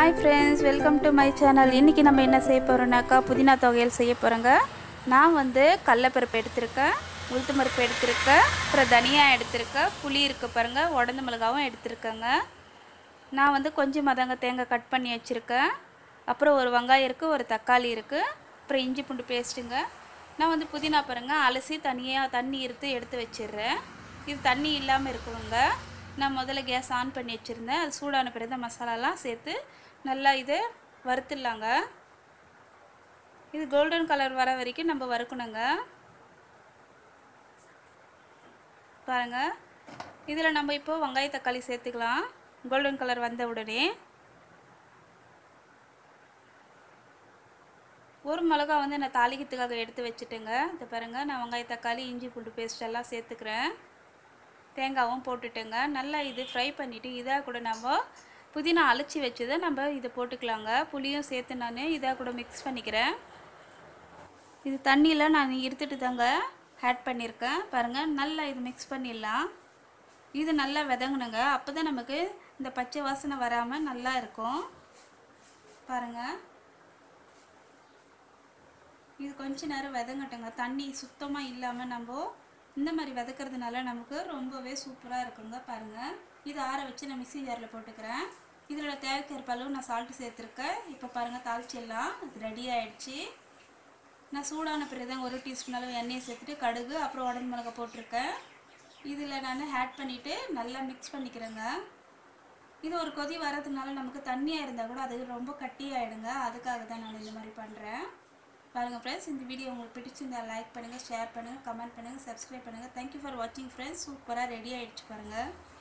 Hi friends, welcome to my channel. இன்னைக்கு நம்ம என்ன செய்ய போறோம்னாக்கா புதினா தொகையல் செய்ய போறோங்க. நான் வந்து கடலைப்பருப்பு எடுத்துர்க்கேன், உளுத்தம் பருப்பு எடுத்துர்க்கேன், அப்புறம் தனியா எடுத்துர்க்கேன், புளி இருக்கு பாருங்க, உடைந்த மிளகாவும் எடுத்துர்க்கேங்க. நான் வந்து கொஞ்சம் மதங்க தேங்காய் கட் பண்ணி வச்சிருக்கேன். அப்புறம் ஒரு வெங்காயம் இருக்கு, ஒரு தக்காளி இருக்கு, அப்புறம் இஞ்சி பூண்டு பேஸ்ட்டுங்க. நான் வந்து புதினா பாருங்க அலசி தண்ணி எடுத்து வச்சிடுறேன். இது தண்ணி இல்லாமல் இருக்குங்க. நான் முதல்ல கேஸ் ஆன் பண்ணி வச்சுருந்தேன். அது சூடான பிறகு தான் மசாலாலாம் சேர்த்து நல்லா இதை வறுத்துடலாங்க. இது கோல்டன் கலர் வர வரைக்கும் நம்ம வறுக்கணுங்க. பாருங்கள், இதில் நம்ம இப்போ வெங்காய தக்காளி சேர்த்துக்கலாம். கோல்டன் கலர் வந்த உடனே ஒரு மிளகா வந்து நான் தாளிக்கிறதுக்காக எடுத்து வச்சுட்டேங்க. இதை பாருங்கள், நான் வெங்காய தக்காளி இஞ்சி பூண்டு பேஸ்ட் எல்லாம் சேர்த்துக்கிறேன். தேங்காயும் போட்டுட்டேங்க. நல்லா இது ஃப்ரை பண்ணிவிட்டு இதாக கூட நம்ம புதினா அலசி வச்சதை நம்ம இதை போட்டுக்கலாங்க. புளியும் சேர்த்து நான் இதாக கூட மிக்ஸ் பண்ணிக்கிறேன். இது தண்ணியில் நான் இருத்துட்டு தாங்க ஆட் பண்ணியிருக்கேன். பாருங்கள், நல்லா இது மிக்ஸ் பண்ணிடலாம். இது நல்லா விதங்கணுங்க. அப்போ தான் நமக்கு இந்த பச்சை வாசனை வராமல் நல்லா இருக்கும். பாருங்கள், இது கொஞ்ச நேரம் விதங்கட்டுங்க. தண்ணி சுத்தமாக இல்லாமல் நம்ம இந்த மாதிரி விதக்கிறதுனால நமக்கு ரொம்பவே சூப்பராக இருக்குங்க. பாருங்கள், இது ஆற வச்சு நான் மிக்ஸி ஜாரில் போட்டுக்கிறேன். இதில் தேவைக்கேற்ப அளவு நான் சால்ட்டு சேர்த்துருக்கேன். இப்போ பாருங்கள், தாளிச்சிடலாம். இது ரெடி ஆகிடுச்சு. நான் சூடான பிறகு தான் 1 டீஸ்பூன் அளவு எண்ணெயை சேர்த்துட்டு கடுகு அப்புறம் உடம்பு மிளகாய் போட்டிருக்கேன். இதில் நான் ஆட் பண்ணிவிட்டு நல்லா மிக்ஸ் பண்ணிக்கிறேங்க. இது ஒரு கொதி வரதுனால நமக்கு தண்ணியாக இருந்தால் கூட அது ரொம்ப கட்டியாகிடுங்க. அதுக்காக தான் நான் இந்த மாதிரி பண்ணுறேன். பாருங்கள் ஃப்ரெண்ட்ஸ், இந்த வீடியோ உங்களுக்கு பிடிச்சிருந்தால் லைக் பண்ணுங்கள், ஷேர் பண்ணுங்கள், கமெண்ட் பண்ணுங்கள், சப்ஸ்கிரைப் பண்ணுங்கள். தேங்க்யூ ஃபார் வாட்சிங் ஃப்ரெண்ட்ஸ். சூப்பராக ரெடி ஆகிடுச்சு பாருங்கள்.